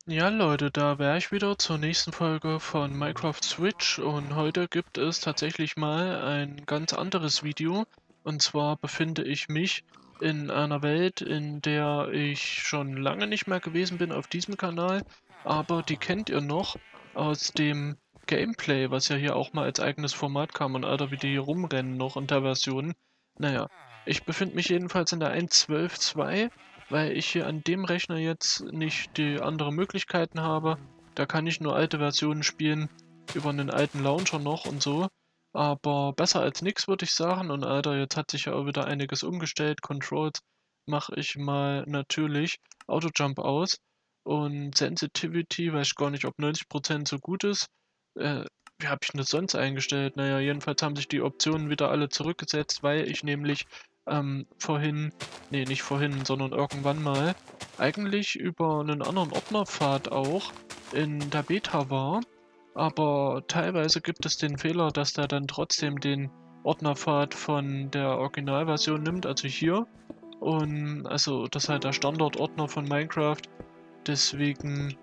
Ja, Leute, da wäre ich wieder zur nächsten Folge von Minecraft Switch und heute gibt es tatsächlich mal ein ganz anderes Video. Und zwar befinde ich mich in einer Welt, in der ich schon lange nicht mehr gewesen bin auf diesem Kanal, aber die kennt ihr noch aus dem Gameplay, was ja hier auch mal als eigenes Format kam und Alter, wie die hier rumrennen noch in der Version. Naja, ich befinde mich jedenfalls in der 1.12.2, weil ich hier an dem Rechner jetzt nicht die anderen Möglichkeiten habe. Da kann ich nur alte Versionen spielen, über einen alten Launcher noch und so. Aber besser als nix, würde ich sagen. Und Alter, jetzt hat sich ja auch wieder einiges umgestellt. Controls mache ich mal natürlich Auto-Jump aus. Und Sensitivity, weiß ich gar nicht, ob 90% so gut ist. Wie habe ich denn das sonst eingestellt? Naja, jedenfalls haben sich die Optionen wieder alle zurückgesetzt, weil ich nämlich vorhin, nee, nicht vorhin, sondern irgendwann mal, eigentlich über einen anderen Ordnerpfad auch in der Beta war. Aber teilweise gibt es den Fehler, dass der dann trotzdem den Ordnerpfad von der Originalversion nimmt, also hier. Und also das ist halt der Standardordner von Minecraft. Deswegen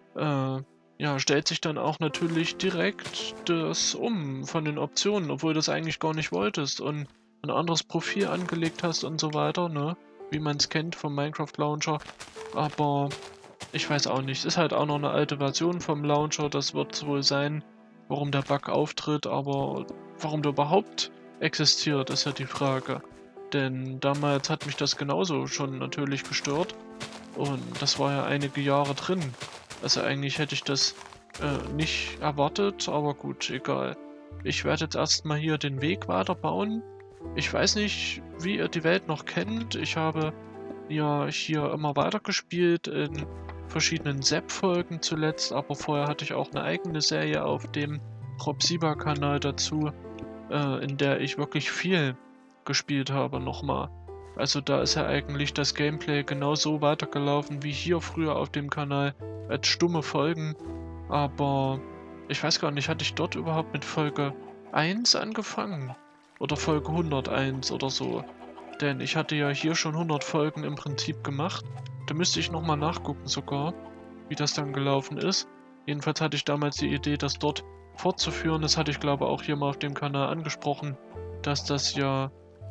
ja, stellt sich dann auch natürlich direkt das um von den Optionen, obwohl du das eigentlich gar nicht wolltest und ein anderes Profil angelegt hast und so weiter, ne? Wie man es kennt vom Minecraft Launcher. Aber ich weiß auch nicht. Es ist halt auch noch eine alte Version vom Launcher. Das wird es wohl sein, warum der Bug auftritt. Aber warum der überhaupt existiert, ist ja die Frage. Denn damals hat mich das genauso schon natürlich gestört. Und das war ja einige Jahre drin. Also eigentlich hätte ich das nicht erwartet, aber gut, egal. Ich werde jetzt erstmal hier den Weg weiterbauen. Ich weiß nicht, wie ihr die Welt noch kennt. Ich habe ja hier immer weitergespielt in verschiedenen Sepp-Folgen zuletzt, aber vorher hatte ich auch eine eigene Serie auf dem Robsiba-Kanal dazu, in der ich wirklich viel gespielt habe nochmal. Also da ist ja eigentlich das Gameplay genauso weitergelaufen wie hier früher auf dem Kanal als stumme Folgen. Aber ich weiß gar nicht, hatte ich dort überhaupt mit Folge 1 angefangen? Oder Folge 101 oder so? Denn ich hatte ja hier schon 100 Folgen im Prinzip gemacht. Da müsste ich nochmal nachgucken sogar, wie das dann gelaufen ist. Jedenfalls hatte ich damals die Idee, das dort fortzuführen. Das hatte ich glaube auch hier mal auf dem Kanal angesprochen, dass das ja,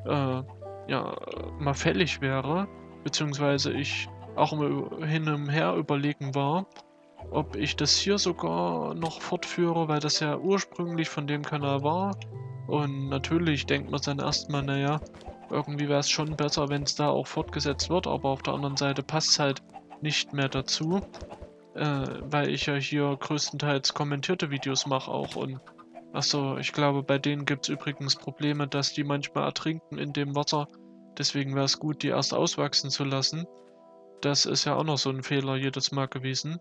ja, mal fällig wäre. Beziehungsweise ich auch immer hin und her überlegen war, ob ich das hier sogar noch fortführe, weil das ja ursprünglich von dem Kanal war. Und natürlich denkt man dann erstmal, naja, irgendwie wäre es schon besser, wenn es da auch fortgesetzt wird, aber auf der anderen Seite passt es halt nicht mehr dazu, weil ich ja hier größtenteils kommentierte Videos mache auch und achso, ich glaube, bei denen gibt es übrigens Probleme, dass die manchmal ertrinken in dem Wasser. Deswegen wäre es gut, die erst auswachsen zu lassen. Das ist ja auch noch so ein Fehler jedes Mal gewesen.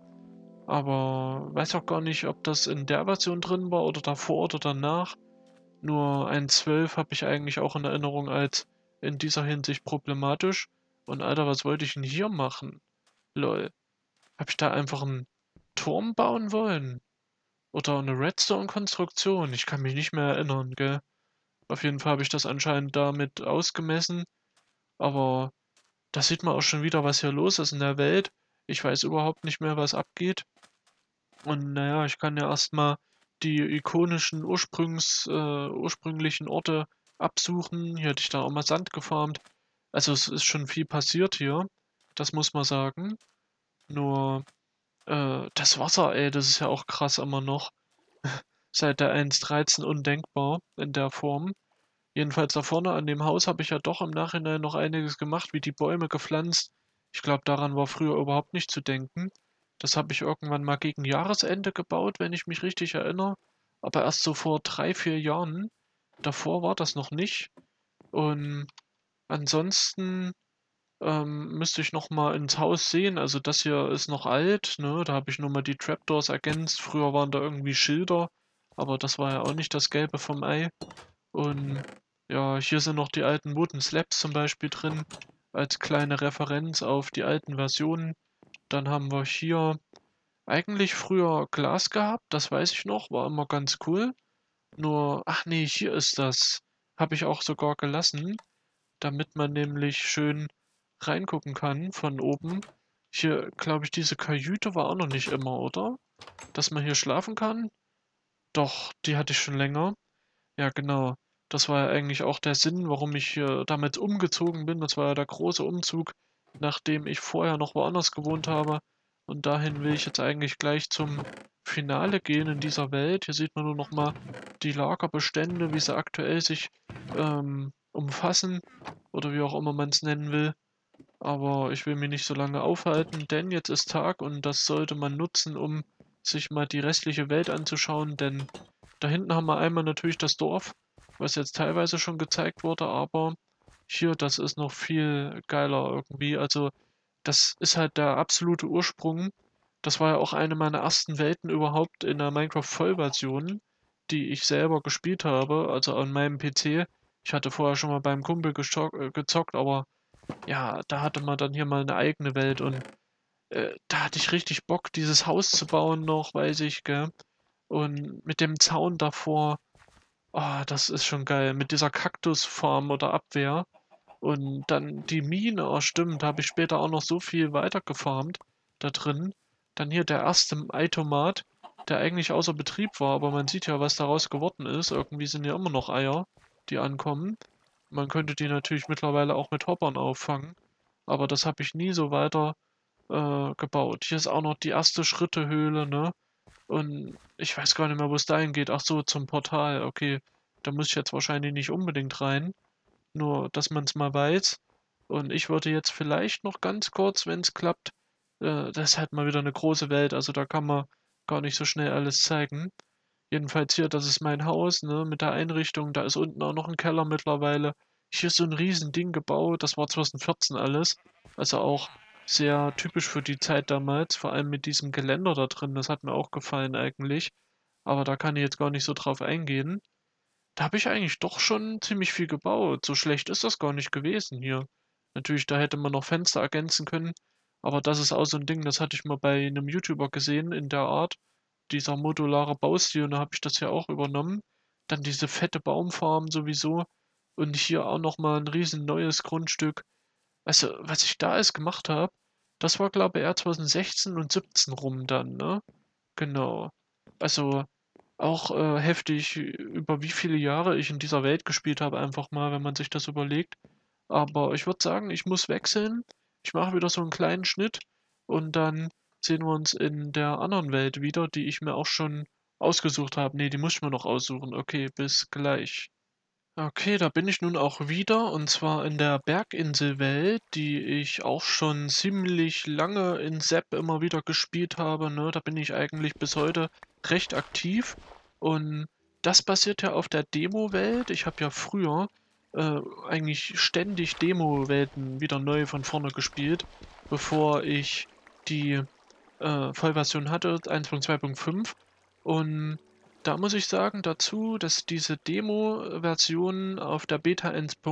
Aber weiß auch gar nicht, ob das in der Version drin war oder davor oder danach. Nur 1.12 habe ich eigentlich auch in Erinnerung als in dieser Hinsicht problematisch. Und Alter, was wollte ich denn hier machen? Lol. Habe ich da einfach einen Turm bauen wollen? Oder eine Redstone-Konstruktion? Ich kann mich nicht mehr erinnern, gell? Auf jeden Fall habe ich das anscheinend damit ausgemessen. Aber da sieht man auch schon wieder, was hier los ist in der Welt. Ich weiß überhaupt nicht mehr, was abgeht. Und naja, ich kann ja erstmal die ikonischen ursprünglichen Orte absuchen. Hier hätte ich da auch mal Sand gefarmt. Also es ist schon viel passiert hier. Das muss man sagen. Nur das Wasser, ey, das ist ja auch krass immer noch. Seit der 1.13 undenkbar in der Form. Jedenfalls da vorne an dem Haus habe ich ja doch im Nachhinein noch einiges gemacht, wie die Bäume gepflanzt. Ich glaube, daran war früher überhaupt nicht zu denken. Das habe ich irgendwann mal gegen Jahresende gebaut, wenn ich mich richtig erinnere. Aber erst so vor 3, 4 Jahren. Davor war das noch nicht. Und ansonsten müsste ich noch mal ins Haus sehen. Also das hier ist noch alt, ne? Da habe ich nur mal die Trapdoors ergänzt. Früher waren da irgendwie Schilder, aber das war ja auch nicht das Gelbe vom Ei. Und ja, hier sind noch die alten Wooden Slabs zum Beispiel drin, als kleine Referenz auf die alten Versionen. Dann haben wir hier eigentlich früher Glas gehabt, das weiß ich noch, war immer ganz cool. Nur, ach nee, hier ist das. Habe ich auch sogar gelassen, damit man nämlich schön reingucken kann von oben. Hier, glaube ich, diese Kajüte war auch noch nicht immer, oder? Dass man hier schlafen kann? Doch, die hatte ich schon länger. Ja, genau. Das war ja eigentlich auch der Sinn, warum ich hier damit umgezogen bin. Das war ja der große Umzug, nachdem ich vorher noch woanders gewohnt habe. Und dahin will ich jetzt eigentlich gleich zum Finale gehen in dieser Welt. Hier sieht man nur noch mal die Lagerbestände, wie sie aktuell sich umfassen oder wie auch immer man es nennen will. Aber ich will mich nicht so lange aufhalten, denn jetzt ist Tag und das sollte man nutzen, um sich mal die restliche Welt anzuschauen, denn da hinten haben wir einmal natürlich das Dorf, was jetzt teilweise schon gezeigt wurde, aber hier, das ist noch viel geiler irgendwie. Also, das ist halt der absolute Ursprung. Das war ja auch eine meiner ersten Welten überhaupt in der Minecraft-Vollversion, die ich selber gespielt habe, also an meinem PC. Ich hatte vorher schon mal beim Kumpel gezockt, aber ja, da hatte man dann hier mal eine eigene Welt und da hatte ich richtig Bock, dieses Haus zu bauen noch, weiß ich, gell? Und mit dem Zaun davor, das ist schon geil. Mit dieser Kaktusfarm oder Abwehr. Und dann die Mine, oh stimmt, da habe ich später auch noch so viel weiter gefarmt da drin. Dann hier der erste Eitomat, der eigentlich außer Betrieb war, aber man sieht ja, was daraus geworden ist. Irgendwie sind ja immer noch Eier, die ankommen. Man könnte die natürlich mittlerweile auch mit Hoppern auffangen, aber das habe ich nie so weiter gebaut. Hier ist auch noch die erste Schrittehöhle, ne? Und ich weiß gar nicht mehr, wo es dahin geht. Ach so, zum Portal. Okay, da muss ich jetzt wahrscheinlich nicht unbedingt rein. Nur, dass man es mal weiß. Und ich würde jetzt vielleicht noch ganz kurz, wenn es klappt, das ist halt mal wieder eine große Welt. Also da kann man gar nicht so schnell alles zeigen. Jedenfalls hier, das ist mein Haus, ne, mit der Einrichtung. Da ist unten auch noch ein Keller mittlerweile. Hier ist so ein Riesending gebaut. Das war 2014 alles. Also auch sehr typisch für die Zeit damals. Vor allem mit diesem Geländer da drin. Das hat mir auch gefallen eigentlich. Aber da kann ich jetzt gar nicht so drauf eingehen. Da habe ich eigentlich doch schon ziemlich viel gebaut. So schlecht ist das gar nicht gewesen hier. Natürlich, da hätte man noch Fenster ergänzen können. Aber das ist auch so ein Ding, das hatte ich mal bei einem YouTuber gesehen in der Art. Dieser modulare Baustil, und da habe ich das ja auch übernommen. Dann diese fette Baumfarm sowieso. Und hier auch nochmal ein riesen neues Grundstück. Also, was ich da alles gemacht habe, das war glaube ich eher 2016 und 17 rum dann, ne? Genau. Also auch heftig, über wie viele Jahre ich in dieser Welt gespielt habe, einfach mal, wenn man sich das überlegt. Aber ich würde sagen, ich muss wechseln. Ich mache wieder so einen kleinen Schnitt und dann sehen wir uns in der anderen Welt wieder, die ich mir auch schon ausgesucht habe. Ne, die muss ich mir noch aussuchen. Okay, bis gleich. Okay, da bin ich nun auch wieder und zwar in der Berginselwelt, die ich auch schon ziemlich lange in Sepp immer wieder gespielt habe, ne? Da bin ich eigentlich bis heute recht aktiv und das basiert ja auf der Demo-Welt. Ich habe ja früher eigentlich ständig Demo-Welten wieder neu von vorne gespielt, bevor ich die Vollversion hatte, 1.2.5 und da muss ich sagen dazu, dass diese Demo-Version auf der Beta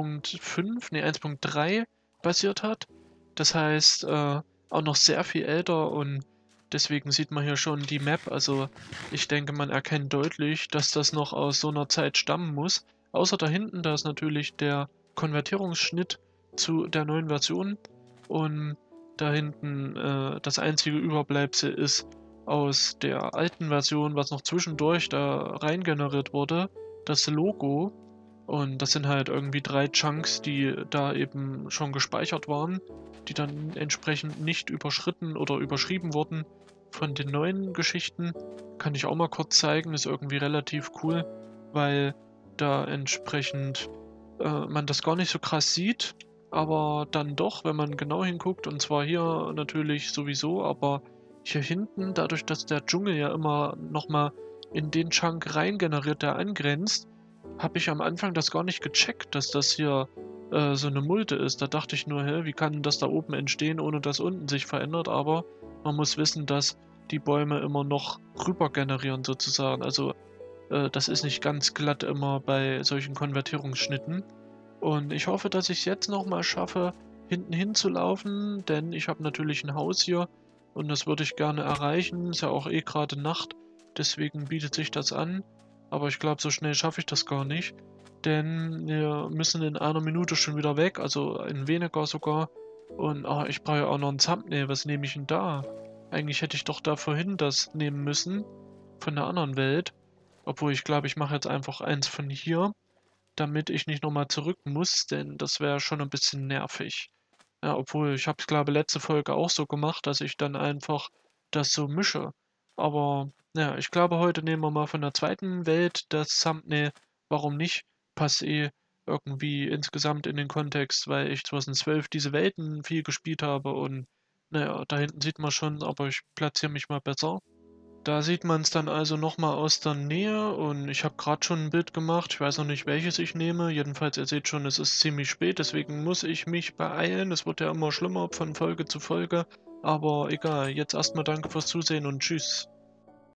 1.5, ne 1.3 basiert hat. Das heißt, auch noch sehr viel älter und deswegen sieht man hier schon die Map. Also ich denke, man erkennt deutlich, dass das noch aus so einer Zeit stammen muss. Außer da hinten, da ist natürlich der Konvertierungsschnitt zu der neuen Version und da hinten das einzige Überbleibsel ist aus der alten Version, was noch zwischendurch da rein generiert wurde, das Logo. Und das sind halt irgendwie 3 Chunks, die da eben schon gespeichert waren, die dann entsprechend nicht überschritten oder überschrieben wurden. Von den neuen Geschichten kann ich auch mal kurz zeigen, ist irgendwie relativ cool, weil da entsprechend man das gar nicht so krass sieht, aber dann doch, wenn man genau hinguckt, und zwar hier natürlich sowieso, aber hier hinten, dadurch, dass der Dschungel ja immer nochmal in den Chunk rein generiert, der angrenzt, habe ich am Anfang das gar nicht gecheckt, dass das hier so eine Mulde ist. Da dachte ich nur, hä, wie kann das da oben entstehen, ohne dass unten sich verändert? Aber man muss wissen, dass die Bäume immer noch rüber generieren sozusagen. Also das ist nicht ganz glatt immer bei solchen Konvertierungsschnitten. Und ich hoffe, dass ich es jetzt nochmal schaffe, hinten hinzulaufen, denn ich habe natürlich ein Haus hier und das würde ich gerne erreichen. Ist ja auch eh gerade Nacht, deswegen bietet sich das an. Aber ich glaube, so schnell schaffe ich das gar nicht, denn wir müssen in einer Minute schon wieder weg, also in weniger sogar. Und ich brauche ja auch noch ein Thumbnail. Was nehme ich denn da? Eigentlich hätte ich doch da vorhin das nehmen müssen. Von der anderen Welt. Obwohl ich glaube, ich mache jetzt einfach eins von hier, damit ich nicht nochmal zurück muss, denn das wäre schon ein bisschen nervig. Ja, obwohl ich habe es, glaube letzte Folge auch so gemacht, dass ich dann einfach das so mische. Aber ja, ich glaube, heute nehmen wir mal von der zweiten Welt das Thumbnail. Warum nicht? Passt irgendwie insgesamt in den Kontext, weil ich 2012 diese Welten viel gespielt habe und naja, da hinten sieht man schon, aber ich platziere mich mal besser. Da sieht man es dann also nochmal aus der Nähe und ich habe gerade schon ein Bild gemacht. Ich weiß noch nicht, welches ich nehme. Jedenfalls, ihr seht schon, es ist ziemlich spät, deswegen muss ich mich beeilen. Es wird ja immer schlimmer von Folge zu Folge. Aber egal, jetzt erstmal danke fürs Zusehen und tschüss.